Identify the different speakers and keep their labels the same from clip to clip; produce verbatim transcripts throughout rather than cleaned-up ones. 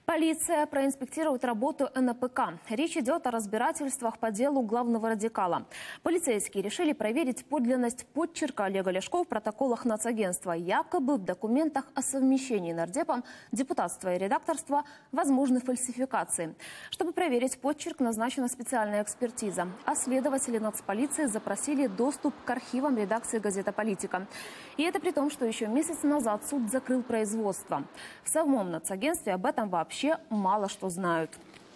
Speaker 1: Полиция проинспектирует работу эн пэ ка. Речь идет о разбирательствах по делу главного радикала. Полицейские решили проверить подлинность подчерка Олега Ляшко в протоколах нацагентства. Якобы в документах о совмещении нардепом депутатства и редакторства возможны фальсификации. Чтобы проверить подчерк, назначена специальная экспертиза. А следователи нацполиции запросили доступ к архивам редакции газеты «Политика». И это при том, что еще месяц назад суд закрыл производство. В самом нацагентстве об этом вообще мало что знают.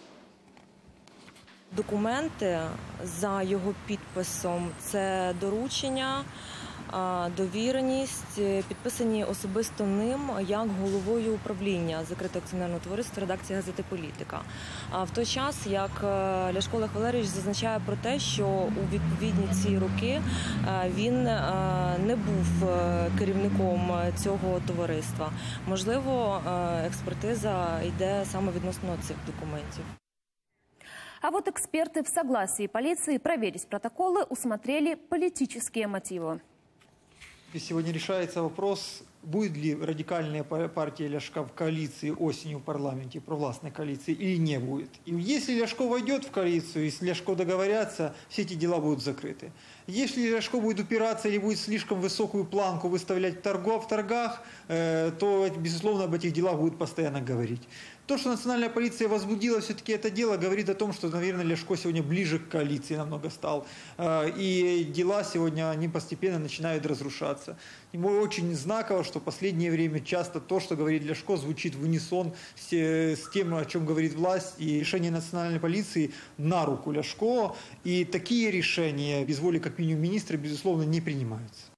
Speaker 2: Документи за його підписом – це доручення, довіреність, підписані особисто ним як головою управління закритого акціонерного товариства редакції газети «Політика». А в той час, як Ляшко Олег Валерійович зазначає про те, що у відповідні ці роки він не був керівником цього товариства. Можливо, експертиза йде саме відносно цих документів.
Speaker 1: А вот эксперты в согласии полиции проверить протоколы усмотрели политические мотивы.
Speaker 3: Сегодня решается вопрос, будет ли радикальная партия Ляшка в коалиции осенью в парламенте, провластной коалиции, или не будет. И если Ляшко войдет в коалицию, если Ляшко договорятся, все эти дела будут закрыты. Если Ляшко будет упираться или будет слишком высокую планку выставлять в, торгов, в торгах, э, то, безусловно, об этих делах будут постоянно говорить. То, что национальная полиция возбудила все-таки это дело, говорит о том, что, наверное, Ляшко сегодня ближе к коалиции намного стал. И дела сегодня, они постепенно начинают разрушаться. Ему очень знаково, что в последнее время часто то, что говорит Ляшко, звучит в унисон с, с тем, о чем говорит власть. И решение национальной полиции на руку Ляшко. И такие решения без воли, как минимум, министра, безусловно, не принимаются.